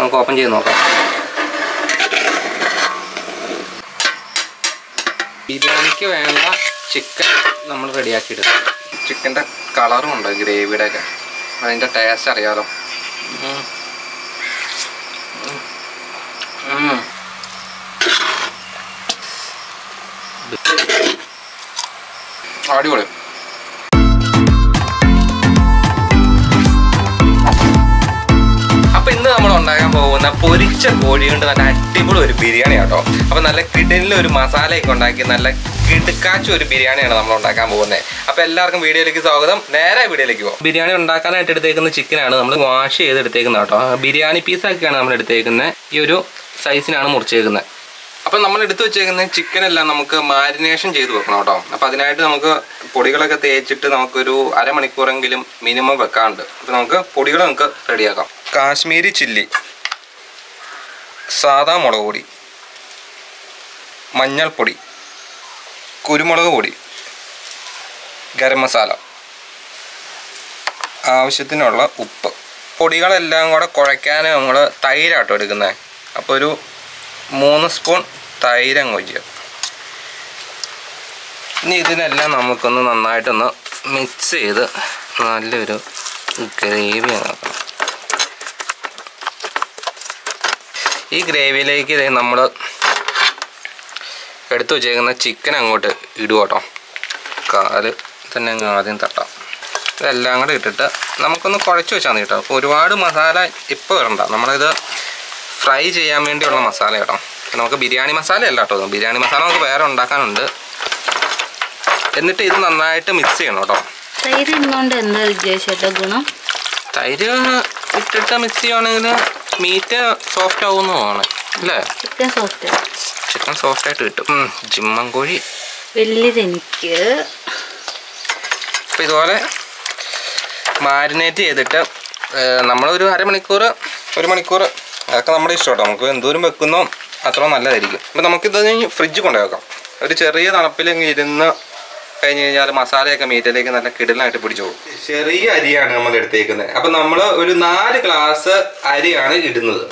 നമുക്ക് ഓപ്പൺ ചെയ്ത് നോക്കാം. ബിരിയാണിക്ക് വേണ്ട ചിക്കൻ നമ്മൾ റെഡിയാക്കി എടുക്കും. ചിക്കൻ്റെ കളറും ഉണ്ട് ഗ്രേവിയുടെ ഒക്കെ, അതിൻ്റെ ടേസ്റ്റ് അറിയാലോ. അടിപൊളി. അപ്പോൾ ഇന്ന് നമ്മൾ ഉണ്ടാക്കാൻ പോകുന്ന പൊരിച്ച കോഴി കൊണ്ട് നല്ല അടിപൊളി ഒരു ബിരിയാണി കേട്ടോ. അപ്പോൾ നല്ല കിടലിൽ ഒരു മസാലയൊക്കെ ഉണ്ടാക്കി നല്ല കിടുക്കാച്ച ഒരു ബിരിയാണിയാണ് നമ്മൾ ഉണ്ടാക്കാൻ പോകുന്നത്. അപ്പോൾ എല്ലാവർക്കും വീഡിയോയിലേക്ക് സ്വാഗതം. നേരെ വീഡിയോയിലേക്ക് പോകും. ബിരിയാണി ഉണ്ടാക്കാനായിട്ട് എടുത്തേക്കുന്ന ചിക്കനാണ് നമ്മൾ വാഷ് ചെയ്ത് എടുത്തേക്കുന്നത് കേട്ടോ. ബിരിയാണി പീസാക്കിയാണ് നമ്മൾ എടുത്തേക്കുന്നത്. ഈ ഒരു സൈസിനാണ് മുറിച്ചേക്കുന്നത്. അപ്പം നമ്മൾ എടുത്തു വെച്ചേക്കുന്ന ചിക്കനെല്ലാം നമുക്ക് മാരിനേഷൻ ചെയ്ത് വെക്കണം കേട്ടോ. അപ്പം അതിനായിട്ട് നമുക്ക് പൊടികളൊക്കെ തേച്ചിട്ട് നമുക്കൊരു അരമണിക്കൂറെങ്കിലും മിനിമം വെക്കാറുണ്ട്. അപ്പം നമുക്ക് പൊടികൾ നമുക്ക് റെഡിയാക്കാം. കാശ്മീരി ചില്ലി, സാദാ മുളക് പൊടി, മഞ്ഞൾപ്പൊടി, കുരുമുളക് പൊടി, ഗരം മസാല, ആവശ്യത്തിനുള്ള ഉപ്പ്. പൊടികളെല്ലാം കൂടെ കുഴയ്ക്കാൻ നമ്മൾ തൈരാട്ടോ എടുക്കുന്നത്. അപ്പോൾ ഒരു 3 സ്പൂൺ തൈര് അങ്ങ് ഒഴിക്കുക. ഇനി ഇതിനെല്ലാം നമുക്കൊന്ന് നന്നായിട്ടൊന്ന് മിക്സ് ചെയ്ത് നല്ലൊരു ഗ്രേവി ആക്കണം. ഈ ഗ്രേവിയിലേക്ക് നമ്മൾ എടുത്തു വെച്ചേക്കുന്ന ചിക്കൻ അങ്ങോട്ട് ഇടുക കേട്ടോ. കാല് തന്നെ അങ്ങ് ആദ്യം തട്ടാം. ഇതെല്ലാം കൂടെ ഇട്ടിട്ട് നമുക്കൊന്ന് കുഴച്ച് വെച്ചാൽ മതി കേട്ടോ. അപ്പോൾ ഒരുപാട് മസാല ഇപ്പോൾ ഇടണ്ട. നമ്മളിത് ഫ്രൈ ചെയ്യാൻ വേണ്ടിയുള്ള മസാല കേട്ടോ. നമുക്ക് ബിരിയാണി മസാല അല്ല കേട്ടോ. ബിരിയാണി മസാല നമുക്ക് വേറെ ഉണ്ടാക്കാനുണ്ട്. എന്നിട്ട് ഇത് നന്നായിട്ട് മിക്സ് ചെയ്യണം കേട്ടോ. തൈര് ഇന്നുകൊണ്ട് എന്താ ഉദ്ദേശിച്ച ഗുണം? തൈര് ഇട്ടിട്ട് മിക്സ് ചെയ്യുകയാണെങ്കിൽ മീറ്റ് സോഫ്റ്റ് ആവുന്നതാണ് അല്ലേ? ചിക്കൻ സോഫ്റ്റ് ആയിട്ട് കിട്ടും. ജിമ്മൻ കോഴി വലിയതെനിക്ക്. അപ്പോൾ ഇതുപോലെ മാരിനേറ്റ് ചെയ്തിട്ട് നമ്മളൊരു അരമണിക്കൂർ 1 മണിക്കൂർ അതൊക്കെ നമ്മുടെ ഇഷ്ടം കേട്ടോ. നമുക്ക് എന്തോരം വെക്കുന്നോ അത്ര നല്ലതായിരിക്കും. അപ്പോൾ നമുക്കിത് ഫ്രിഡ്ജ് കൊണ്ടുവെക്കാം. ഒരു ചെറിയ തണുപ്പിലെങ്കിൽ ഇരുന്ന് കഴിഞ്ഞ് കഴിഞ്ഞാൽ മസാലയൊക്കെ മീറ്റിലേക്ക് നല്ല കിടലായിട്ട് പിടിച്ചു പോകും. ചെറിയ അരിയാണ് നമ്മൾ എടുത്തേക്കുന്നത്. അപ്പം നമ്മൾ ഒരു 4 ഗ്ലാസ് അരിയാണ് ഇടുന്നത്.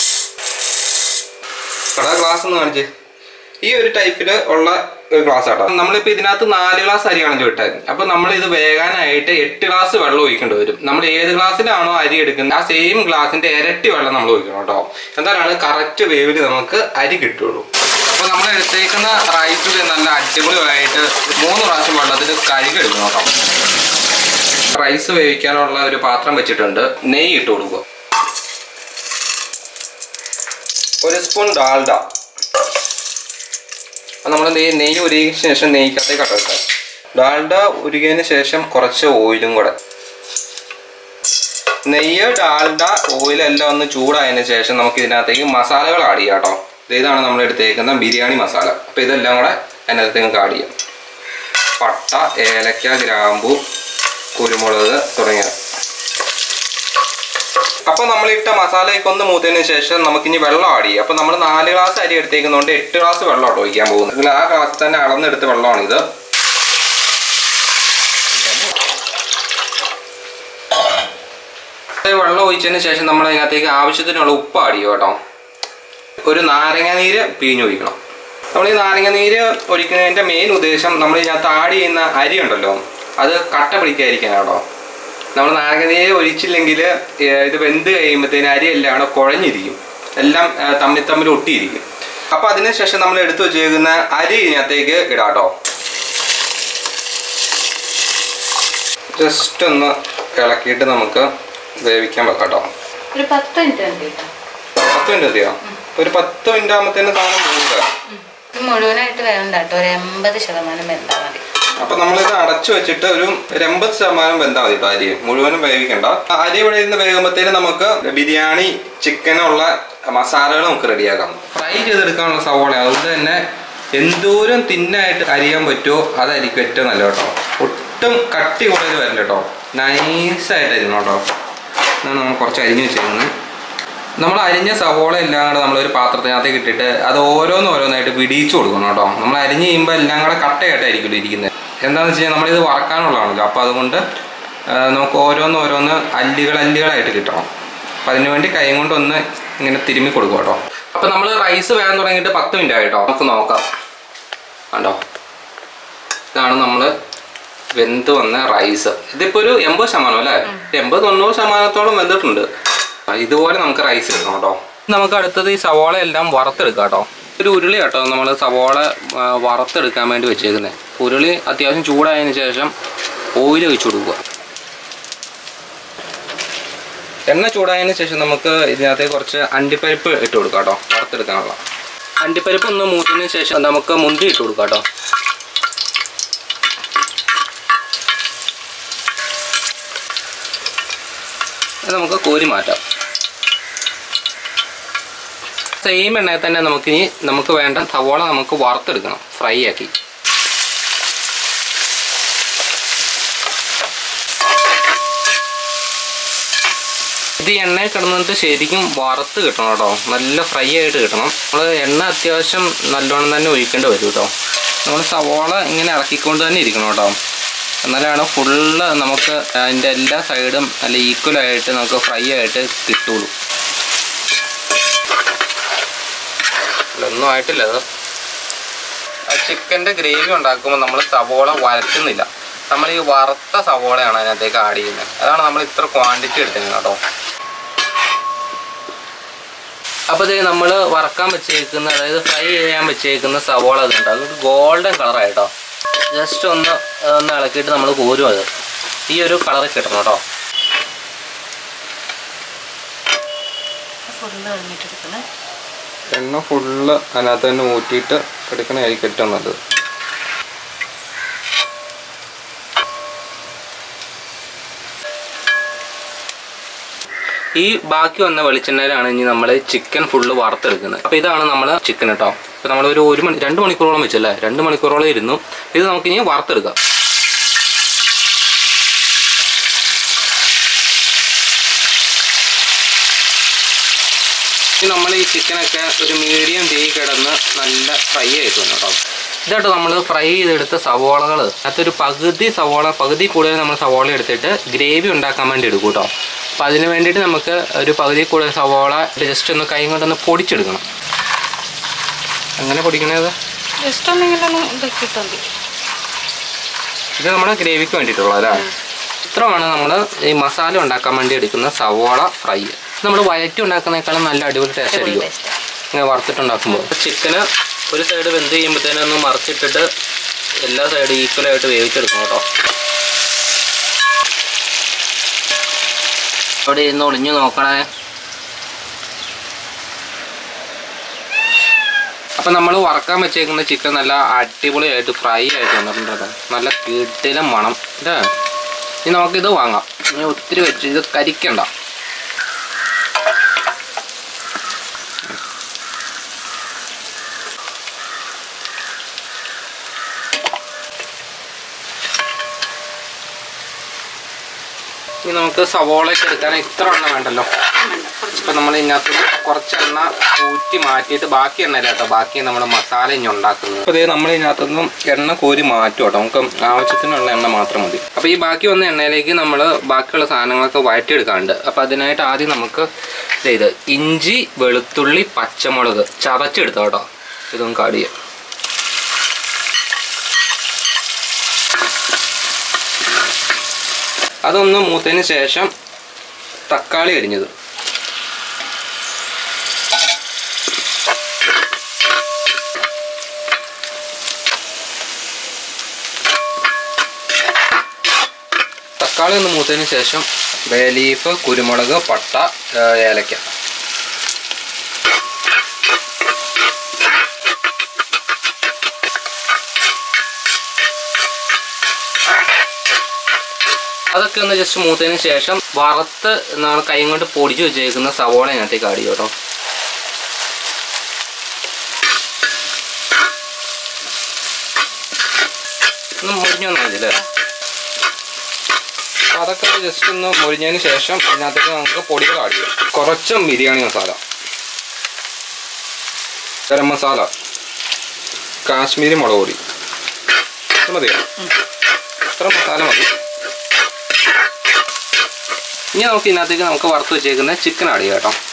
ഗ്ലാസ് ഒന്ന് കാണിച്ച്. ഈ ഒരു ടൈപ്പിൽ ഉള്ള ഒരു ഗ്ലാസ് ആട്ടോ. നമ്മളിപ്പോൾ ഇതിനകത്ത് 4 ഗ്ലാസ് അരിയാണല്ലോ ഇട്ടത്. അപ്പോൾ നമ്മൾ ഇത് വേകാനായിട്ട് 8 ഗ്ലാസ് വെള്ളം ഒഴിക്കേണ്ടി വരും. നമ്മൾ ഏത് ഗ്ലാസ്സിലാണോ അരി എടുക്കുന്നത് ആ സെയിം ഗ്ലാസിന്റെ ഇരട്ടി വെള്ളം നമ്മൾ ഒഴിക്കണം കേട്ടോ. എന്നാലാണ് കറക്റ്റ് വേവിൽ നമുക്ക് അരി കിട്ടുള്ളൂ. അപ്പോൾ നമ്മൾ എടുത്തേക്കുന്ന റൈസിൽ നല്ല അടിപൊളിയായിട്ട് 3 പ്രാവശ്യം വെള്ളത്തിൽ കഴുകെടുക്കണം കേട്ടോ. റൈസ് വേവിക്കാനുള്ള ഒരു പാത്രം വെച്ചിട്ടുണ്ട്. നെയ്യ് ഇട്ട് കൊടുക്കുക. 1 സ്പൂൺ ഡാൽഡ. നമ്മൾ നെയ്യ് ഉരുകിയ ശേഷം നെയ്ക്കകത്തേക്ക് ഇട്ട് ഡാൽഡ ഉരുകിയതിന് ശേഷം കുറച്ച് ഓയിലും കൂടെ. നെയ്യ്, ഡാൽഡ, ഓയിലെല്ലാം ഒന്ന് ചൂടായതിന് ശേഷം നമുക്ക് ഇതിനകത്തേക്ക് മസാലകൾ ആഡ് ചെയ്യാം കേട്ടോ. ഇതാണ് നമ്മൾ എടുത്തേക്കുന്ന ബിരിയാണി മസാല. അപ്പോൾ ഇതെല്ലാം കൂടെ അതിനകത്തേക്ക് ആഡ് ചെയ്യാം. പട്ട, ഏലക്ക, ഗ്രാമ്പു, കുരുമുളക് തുടങ്ങിയ. അപ്പോൾ നമ്മളിട്ട മസാലയൊക്കെ ഒന്ന് മൂത്തതിന് ശേഷം നമുക്കിനി വെള്ളം ആഡ് ചെയ്യാം. അപ്പോൾ നമ്മൾ 4 ഗ്ലാസ് അരി എടുത്തേക്കുന്നതുകൊണ്ട് 8 ഗ്ലാസ് വെള്ളം ആട്ടോ ഒഴിക്കാൻ പോകുന്നത്. ഇതിൽ ആ ഗ്ലാസ് തന്നെ അളന്നെടുത്ത വെള്ളമാണിത്. വെള്ളം ഒഴിച്ചതിന് ശേഷം നമ്മൾ അതിനകത്തേക്ക് ആവശ്യത്തിനുള്ള ഉപ്പ് ആഡ് ചെയ്യും കേട്ടോ. ഒരു നാരങ്ങ നീര് പിഴിഞ്ഞൊഴിക്കണം. നമ്മൾ ഈ നാരങ്ങ നീര് ഒഴിക്കുന്നതിൻ്റെ മെയിൻ ഉദ്ദേശം നമ്മൾ ഇതിനകത്ത് ആഡ് ചെയ്യുന്ന അരി ഉണ്ടല്ലോ അത് കട്ട പിടിക്കാതിരിക്കാൻ കേട്ടോ. നമ്മൾ നാരങ്ങ നീര് ഒഴിച്ചില്ലെങ്കിൽ ഇത് വെന്ത് കഴിയുമ്പോഴത്തേന് അരി എല്ലാം അവിടെ കുഴഞ്ഞിരിക്കും, എല്ലാം തമ്മിൽ ഒട്ടിയിരിക്കും. അപ്പോൾ അതിനുശേഷം നമ്മൾ എടുത്തു വെച്ചേക്കുന്ന അരി ഇതിനകത്തേക്ക് ഇടാം കേട്ടോ. ജസ്റ്റ് ഒന്ന് ഇളക്കിയിട്ട് നമുക്ക് വേവിക്കാൻ വെക്കാം കേട്ടോ. ഒരു 10 മിനിറ്റ് 10 മിനിറ്റ് മതിയോ? ഒരു 10 മിനിറ്റ് ആകുമ്പോഴത്തേന് സാധനം പോകുക. മുഴുവനായിട്ട് വേണ്ട കേട്ടോ. ഒരു 80% വെന്താൽ മതി. അപ്പൊ നമ്മളിത് അടച്ചു വെച്ചിട്ട് ഒരു 80% വെന്താൽ മതി കേട്ടോ. അരി മുഴുവനും വേവിക്കണ്ട. അരി ഇവിടെ ഇരുന്ന് വേകുമ്പോഴത്തേന് നമുക്ക് ബിരിയാണി ചിക്കനുള്ള മസാലകൾ നമുക്ക് റെഡിയാക്കാം. ഫ്രൈ ചെയ്തെടുക്കാനുള്ള സവോള, അതുകൊണ്ട് തന്നെ എന്തോരം തിന്നായിട്ട് അരിയാൻ പറ്റുമോ അതായിരിക്കും ഏറ്റവും നല്ല കേട്ടോ. ഒട്ടും കട്ടി കൂടുതൽ വരില്ല കേട്ടോ. നൈസായിട്ട് അരിയണം കേട്ടോ. എന്നാണ് നമ്മൾ കുറച്ച് അരിഞ്ഞ് വെച്ചിരിക്കുന്നത്. നമ്മൾ അരിഞ്ഞ സവോള എല്ലാം കൂടെ നമ്മളൊരു പാത്രത്തിനകത്തേക്ക് ഇട്ടിട്ട് അത് ഓരോന്നായിട്ട് വിടിയിച്ചു കൊടുക്കണം കേട്ടോ. നമ്മൾ അരിഞ്ഞ് കഴിയുമ്പോൾ എല്ലാം കൂടെ കട്ടയായിട്ടായിരിക്കും ഇരിക്കുന്നത്. എന്താണെന്ന് വെച്ച് കഴിഞ്ഞാൽ നമ്മളിത് വറക്കാനുള്ളതാണല്ലോ. അപ്പോൾ അതുകൊണ്ട് നമുക്ക് ഓരോന്ന് അല്ലികളായിട്ട് കിട്ടണം. അപ്പം അതിന് വേണ്ടി കൈ കൊണ്ടൊന്ന് ഇങ്ങനെ തിരുമ്മി കൊടുക്കും കേട്ടോ. അപ്പം നമ്മൾ റൈസ് വേകാൻ തുടങ്ങിയിട്ട് 10 മിനിറ്റ് ആയിട്ടോ. നമുക്ക് നോക്കാം. കണ്ടോ, ഇതാണ് നമ്മൾ വെന്ത് വന്ന റൈസ്. ഇതിപ്പോൾ ഒരു 80% അല്ലേ, 80-90% വെന്തിട്ടുണ്ട്. ഇതുപോലെ നമുക്ക് റൈസ് എടുക്കണം കേട്ടോ. നമുക്ക് അടുത്തത് ഈ സവാള എല്ലാം വറുത്തെടുക്കാം കേട്ടോ. ഒരു ഉരുളി കേട്ടോ നമ്മൾ സവാള വറുത്തെടുക്കാൻ വേണ്ടി വെച്ചേക്കുന്നത്. ഉരുളി അത്യാവശ്യം ചൂടായതിന് ശേഷം ഓയിൽ ഒഴിച്ചു കൊടുക്കുക. എണ്ണ ചൂടായതിന് ശേഷം നമുക്ക് ഇതിനകത്തേക്ക് കുറച്ച് അണ്ടിപ്പരിപ്പ് ഇട്ട് കൊടുക്കാം കേട്ടോ, വറുത്തെടുക്കാനുള്ള. അണ്ടിപ്പരിപ്പ് ഒന്ന് മൂത്തതിന് ശേഷം നമുക്ക് മുന്തിരി ഇട്ട് കൊടുക്കാം കേട്ടോ. അത് നമുക്ക് കോരി മാറ്റാം. സെയിം എണ്ണയിൽ തന്നെ നമുക്ക് വേണ്ട സവാള നമുക്ക് വറുത്തെടുക്കണം, ഫ്രൈ ആക്കി. ഇത് എണ്ണയിൽ കിടന്നിട്ട് ശരിക്കും വറുത്ത് കിട്ടണം കേട്ടോ, നല്ല ഫ്രൈ ആയിട്ട് കിട്ടണം. നമ്മൾ എണ്ണ അത്യാവശ്യം നല്ലോണം തന്നെ ഒഴിക്കേണ്ടി വരും കേട്ടോ. നമ്മൾ സവാള ഇങ്ങനെ ഇറക്കിക്കൊണ്ട് തന്നെ ഇരിക്കണം കേട്ടോ, എന്നാലാണ് ഫുള്ള് നമുക്ക് അതിൻ്റെ എല്ലാ സൈഡും നല്ല ഈക്വലായിട്ട് നമുക്ക് ഫ്രൈ ആയിട്ട് കിട്ടുള്ളൂ. ഒന്നും ആയിട്ടില്ല. അത് ചിക്കൻ്റെ ഗ്രേവി ഉണ്ടാക്കുമ്പോൾ നമ്മൾ സവോള വരട്ടുന്നില്ല, നമ്മൾ ഈ വറുത്ത സവോളയാണ് അതിനകത്തേക്ക് ആഡ് ചെയ്യുന്നത്. അതാണ് നമ്മൾ ഇത്ര ക്വാണ്ടിറ്റി എടുത്തിരുന്നത് കേട്ടോ. അപ്പോൾ ഇത് നമ്മൾ വറക്കാൻ വെച്ചേക്കുന്ന, അതായത് ഫ്രൈ ചെയ്യാൻ വെച്ചേക്കുന്ന സവോള അതുണ്ട്, അത് ഗോൾഡൻ കളറായിട്ടോ. ജസ്റ്റ് ഒന്ന് ഇളക്കിയിട്ട് നമ്മൾ കോരും. അത് ഈ ഒരു കളർ കിട്ടണം കേട്ടോ. എണ്ണ ഫുള്ള് അതിനകത്ത് തന്നെ ഊറ്റിയിട്ട് എടുക്കണമായിരിക്കും ഏറ്റവും നല്ലത്. ഈ ബാക്കി വന്ന വെളിച്ചെണ്ണയിലാണ് ഇനി നമ്മൾ ചിക്കൻ ഫുള്ള് വറുത്തെടുക്കുന്നത്. അപ്പോൾ ഇതാണ് നമ്മൾ ചിക്കൻ കേട്ടോ. ഇപ്പോൾ നമ്മളൊരു 2 മണിക്കൂറോളം വെച്ചല്ലേ, 2 മണിക്കൂറോളം ഇരുന്നു. ഇത് നമുക്കിനി വറുത്തെടുക്കാം. നമ്മൾ ഈ ചിക്കനൊക്കെ ഒരു മീഡിയം തീ കിടന്ന് നല്ല ഫ്രൈ ആയിട്ട് വന്നു കേട്ടോ. ഇതാട്ടോ നമ്മൾ ഫ്രൈ ചെയ്തെടുത്ത സവോളകൾ. അതൊരു പകുതി സവോള, പകുതി കൂടുതൽ നമ്മൾ സവോള എടുത്തിട്ട് ഗ്രേവി ഉണ്ടാക്കാൻ വേണ്ടി എടുക്കും കേട്ടോ. അപ്പോൾ അതിന് വേണ്ടിയിട്ട് നമുക്ക് ഒരു പകുതി കൂടുതൽ സവോള ജസ്റ്റ് ഒന്ന് കൈ കൊണ്ടൊന്ന് പൊടിച്ചെടുക്കണം. അങ്ങനെ പൊടിക്കണത് ഇത് നമ്മുടെ ഗ്രേവിക്ക് വേണ്ടിയിട്ടുള്ളത് അല്ലേ. ഇത്രയാണ് നമ്മൾ ഈ മസാല ഉണ്ടാക്കാൻ വേണ്ടി എടുക്കുന്ന സവോള ഫ്രൈ. നമ്മൾ വയറ്റി ഉണ്ടാക്കുന്നതിനേക്കാളും നല്ല അടിപൊളി ടേസ്റ്റ് ആയിരിക്കും ഇങ്ങനെ വറുത്തിട്ടുണ്ടാക്കുമ്പോൾ. ചിക്കന് ഒരു സൈഡ് വെന്ത് ചെയ്യുമ്പോഴത്തേനും ഒന്ന് മറിച്ചിട്ടിട്ട് എല്ലാ സൈഡും ഈക്വലായിട്ട് വേവിച്ചെടുക്കണം കേട്ടോ. അവിടെ ഇരുന്ന് ഒളിഞ്ഞു നോക്കണേ. അപ്പം നമ്മൾ വറക്കാൻ വെച്ചേക്കുന്ന ചിക്കൻ നല്ല അടിപൊളിയായിട്ട് ഫ്രൈ ആയിട്ട് വന്നിട്ടുണ്ട്. നല്ല കിടിലം മണം അല്ലേ. ഇനി നമുക്കിത് വാങ്ങാം. ഇനി ഒത്തിരി വെച്ച് ഇത് കരിക്കണ്ട. ഇനി നമുക്ക് സവോളയൊക്കെ എടുക്കാൻ ഇത്ര എണ്ണ വേണ്ടല്ലോ. ഇപ്പം നമ്മൾ ഇതിനകത്ത് കുറച്ച് എണ്ണ ഊറ്റി മാറ്റിയിട്ട് ബാക്കി എണ്ണയില്ല കേട്ടോ, ബാക്കി നമ്മുടെ മസാല ഇനി ഉണ്ടാക്കുന്നത്. അപ്പോൾ ഇതേ നമ്മൾ ഇതിനകത്തൊന്നും എണ്ണ കോരി മാറ്റും കേട്ടോ, നമുക്ക് ആവശ്യത്തിനുള്ള എണ്ണ മാത്രം മതി. അപ്പോൾ ഈ ബാക്കി വന്ന എണ്ണയിലേക്ക് നമ്മൾ ബാക്കിയുള്ള സാധനങ്ങളൊക്കെ വഴറ്റിയെടുക്കാറുണ്ട്. അപ്പോൾ അതിനായിട്ട് ആദ്യം നമുക്ക് ഇത് ഇഞ്ചി, വെളുത്തുള്ളി, പച്ചമുളക് ചതച്ചെടുത്തോ കേട്ടോ. ഇതൊന്നും കാടിയ അതൊന്ന് മൂത്തതിന് ശേഷം തക്കാളി അരിഞ്ഞത്, തക്കാളി ഒന്ന് മൂത്തതിന് ശേഷം ബേ ലീഫ്, കുരുമുളക്, പട്ട, ഏലക്ക. അതൊക്കെ ഒന്ന് ജസ്റ്റ് മൂത്തതിന് ശേഷം വറുത്ത് നമ്മൾ കൈ കൊണ്ട് പൊടിച്ച് വെച്ചേക്കുന്ന സവോള അതിനകത്തേക്ക് ആഡ് ചെയ്യും കേട്ടോ. ഒന്ന് മുരിഞ്ഞു വന്നാൽ മതി അല്ലേ. അതൊക്കെ ജസ്റ്റ് ഒന്ന് മുരിഞ്ഞതിന് ശേഷം ഇതിനകത്തേക്ക് നമുക്ക് പൊടികൾ ആഡ് ചെയ്യാം. കുറച്ച് ബിരിയാണി മസാല, ഗരം മസാല, കാശ്മീരി മുളക് പൊടി മതിയോ? ഇത്ര മസാല മതി. ഇനി നമുക്ക് ഇതിനകത്തേക്ക് നമുക്ക് വറുത്ത് വെച്ചേക്കുന്ന ചിക്കൻ ആഡ് ചെയ്യാം കേട്ടോ.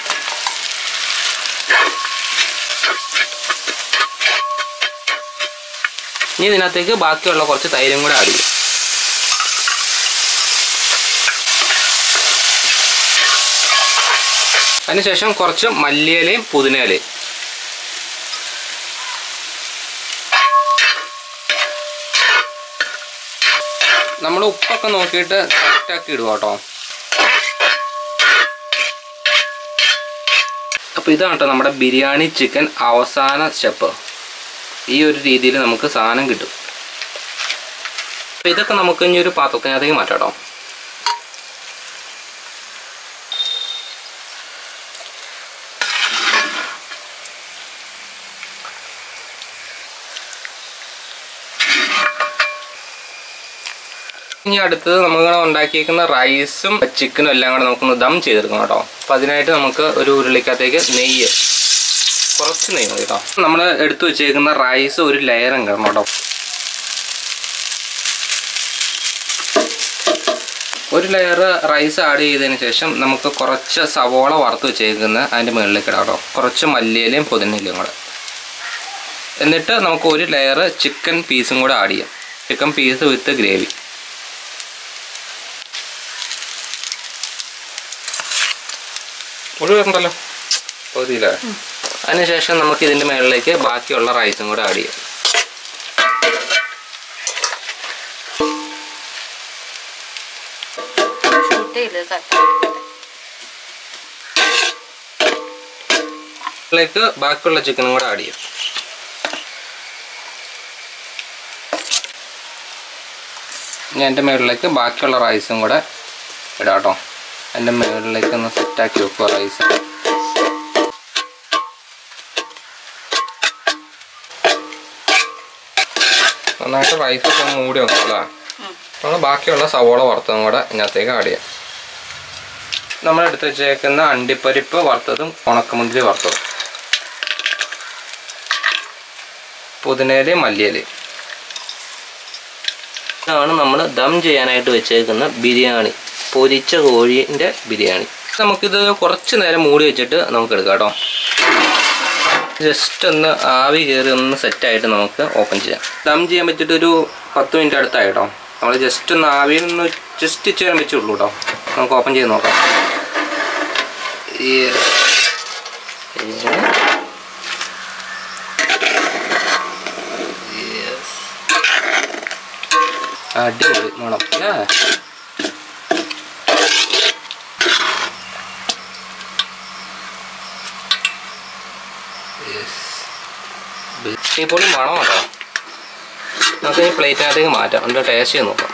ഇനി ഇതിനകത്തേക്ക് ബാക്കിയുള്ള കുറച്ച് തൈരും കൂടെ ആഡ് ചെയ്യാം. അതിനുശേഷം കുറച്ച് മല്ലിയിലയും പുതിനയിലയും. നമ്മൾ ഉപ്പൊക്കെ നോക്കിയിട്ട് കറക്റ്റാക്കി ഇടുക കേട്ടോ. അപ്പോൾ ഇതാണ് കേട്ടോ നമ്മുടെ ബിരിയാണി ചിക്കൻ അവസാന സ്റ്റെപ്പ്. ഈ ഒരു രീതിയിൽ നമുക്ക് സാധനം കിട്ടും. അപ്പോൾ ഇതൊക്കെ നമുക്ക് ഇനി ഒരു പാത്രത്തിനകത്തേക്ക് മാറ്റാം കേട്ടോ. ഇനി അടുത്തത് നമുക്ക് ഉണ്ടാക്കിയിരിക്കുന്ന റൈസും ചിക്കനും എല്ലാം കൂടെ നമുക്കൊന്ന് ദം ചെയ്തെടുക്കണം കേട്ടോ. അപ്പോൾ അതിനായിട്ട് നമുക്ക് ഒരു ഉരുളിക്കകത്തേക്ക് കുറച്ച് നെയ്യ് മതി കേട്ടോ. നമ്മൾ എടുത്തു വെച്ചേക്കുന്ന റൈസ് ഒരു ലെയറും കിടണം കേട്ടോ. ഒരു ലെയർ റൈസ് ആഡ് ചെയ്തതിന് ശേഷം നമുക്ക് കുറച്ച് സവോള വറുത്ത് വെച്ചേക്കുന്ന അതിൻ്റെ മുകളിലേക്ക് ഇടാം കേട്ടോ. കുറച്ച് മല്ലിയിലയും പുതിനയിലയും കൂടെ. എന്നിട്ട് നമുക്ക് ഒരു ലെയർ ചിക്കൻ പീസും കൂടെ ആഡ് ചെയ്യാം. Chicken piece with gravy. മുഴുവണ്ടല്ലോ പകുതിയില്ല. അതിനുശേഷം നമുക്ക് ഇതിൻ്റെ മുകളിലേക്ക് ബാക്കിയുള്ള റൈസും കൂടെ ആഡ് ചെയ്യാം. ഇതിലേക്ക് ബാക്കിയുള്ള ചിക്കനും കൂടെ ആഡ് ചെയ്യാം. ഇനി എൻ്റെ മുകളിലേക്ക് ബാക്കിയുള്ള റൈസും കൂടെ ഇടാം കേട്ടോ. എൻ്റെ മുകളിലേക്ക് ഒന്ന് സെറ്റാക്കി വെക്കുക റൈസ്. നന്നായിട്ട് റൈസൊക്കെ മൂടി വെക്കണം അല്ലേ. നമ്മൾ ബാക്കിയുള്ള സവോള വറുത്തതും കൂടെ ഇതിനകത്തേക്ക് ആഡ് ചെയ്യാം. നമ്മൾ എടുത്ത് വെച്ചേക്കുന്ന അണ്ടിപ്പരിപ്പ് വറുത്തതും ഉണക്കമുന്തിരി വറുത്തതും പുതിനയിലയും മല്ലിയിലയും. ഇതാണ് നമ്മൾ ദം ചെയ്യാനായിട്ട് വെച്ചേക്കുന്ന ബിരിയാണി, പൊരിച്ച കോഴിൻ്റെ ബിരിയാണി. നമുക്കിത് കുറച്ച് നേരം മൂടി വെച്ചിട്ട് നമുക്ക് എടുക്കാം കേട്ടോ. ജസ്റ്റ് ഒന്ന് ആവി കയറി ഒന്ന് സെറ്റായിട്ട് നമുക്ക് ഓപ്പൺ ചെയ്യാം. ദം ചെയ്യാൻ പറ്റിയിട്ടൊരു 10 മിനിറ്റ് അടുത്തായി കേട്ടോ. നമ്മൾ ജസ്റ്റ് ഒന്ന് ആവിയിൽ ഒന്ന് ജസ്റ്റ് ഇച്ചിരി വെച്ചുള്ളൂ കേട്ടോ. നമുക്ക് ഓപ്പൺ ചെയ്ത് നോക്കാം. അടിപൊളി മണം. ഇപ്പോൾ മണം കേട്ടോ. നമുക്ക് ഈ പ്ലേറ്റിനകത്തേക്ക് മാറ്റാം. അതിൻ്റെ ടേസ്റ്റ് ചെയ്ത് നോക്കാം.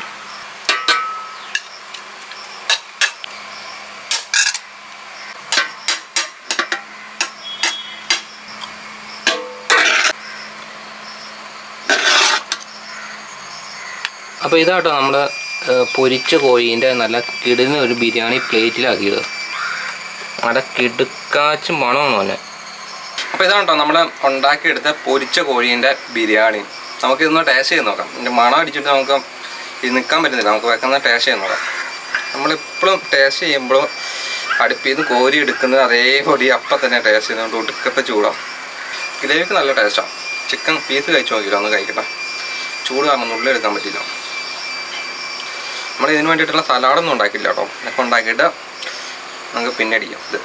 അപ്പോൾ ഇതാട്ടോ നമ്മൾ പൊരിച്ച കോഴീൻ്റെ നല്ല കിടുന്ന ഒരു ബിരിയാണി പ്ലേറ്റിലാക്കിയത്. നല്ല കിടുക്കാച്ച് മണമെന്ന് പറഞ്ഞാൽ. അപ്പോൾ ഇതാണ് കേട്ടോ നമ്മൾ ഉണ്ടാക്കിയെടുത്ത പൊരിച്ച കോഴീൻ്റെ ബിരിയാണി. നമുക്കിതൊന്ന് ടേസ്റ്റ് ചെയ്ത് നോക്കാം. ഇതിൻ്റെ മണം അടിച്ചിട്ട് നമുക്ക് ഇത് നിൽക്കാൻ പറ്റുന്നില്ല. നമുക്ക് വെക്കുന്ന ടേസ്റ്റ് ചെയ്ത് നോക്കാം. നമ്മളിപ്പോഴും ടേസ്റ്റ് ചെയ്യുമ്പോഴും അടുപ്പിൽ നിന്ന് കോരി എടുക്കുന്നത് അതേപടി അപ്പം തന്നെ ടേസ്റ്റ് ചെയ്യുന്നുണ്ട്. ഒടുക്കത്തെ ചൂടാണ്. ഗ്രേവിക്ക് നല്ല ടേസ്റ്റാണ്. ചിക്കൻ പീസ് കഴിച്ച് നോക്കിയില്ല, ഒന്ന് കഴിക്കട്ടെ. ചൂട് കാരണം ഉള്ളിൽ എടുക്കാൻ പറ്റില്ല. നമ്മൾ ഇതിന് വേണ്ടിയിട്ടുള്ള സലാഡൊന്നും ഉണ്ടാക്കില്ല കേട്ടോ. ഇതൊക്കെ ഉണ്ടാക്കിയിട്ട് നമുക്ക് പിന്നെ അടിക്കാം. ഇത്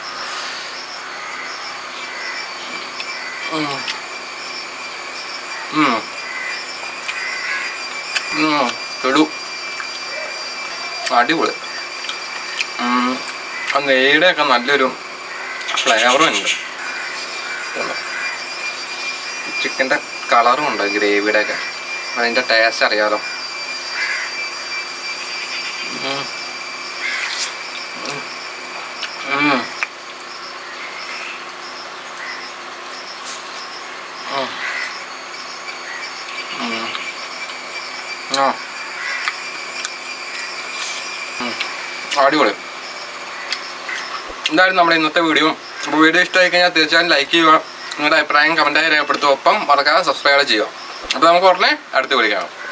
എടു അടിപൊളി. ആ നെയ്യുടെയൊക്കെ നല്ലൊരു ഫ്ലേവറും ഉണ്ട്. ചിക്കൻ്റെ കളറും ഉണ്ട് ഗ്രേവിയുടെയൊക്കെ. അതിൻ്റെ ടേസ്റ്റ് അറിയാലോ. അടിപൊളി. എന്തായാലും നമ്മുടെ ഇന്നത്തെ വീഡിയോ. അപ്പോൾ വീഡിയോ ഇഷ്ടമായി കഴിഞ്ഞാൽ തീർച്ചയായും ലൈക്ക് ചെയ്യുക. നിങ്ങളുടെ അഭിപ്രായം കമൻറ്റായി രേഖപ്പെടുത്തുക. ഒപ്പം മറക്കാതെ സബ്സ്ക്രൈബ് ചെയ്യുക. അപ്പോൾ നമുക്ക് ഉടനെ അടുത്ത് വിളിക്കാം.